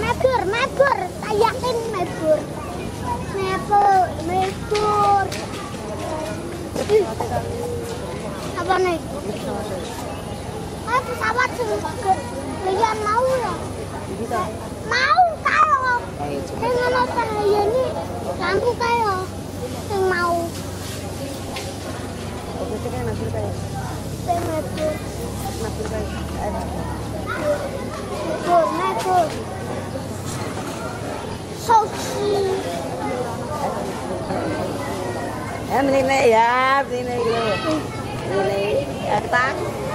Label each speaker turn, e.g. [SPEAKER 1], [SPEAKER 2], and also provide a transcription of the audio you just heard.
[SPEAKER 1] Mebur, saya yakin mebur. Mebur. Apa nih? Pesawat kalian mau ya? Mau kalau dengan cahaya ini lampu kayak yang mau. Mebur. Sosi.
[SPEAKER 2] Em lên đây ya, lên đây luôn. Lên đây, tăng.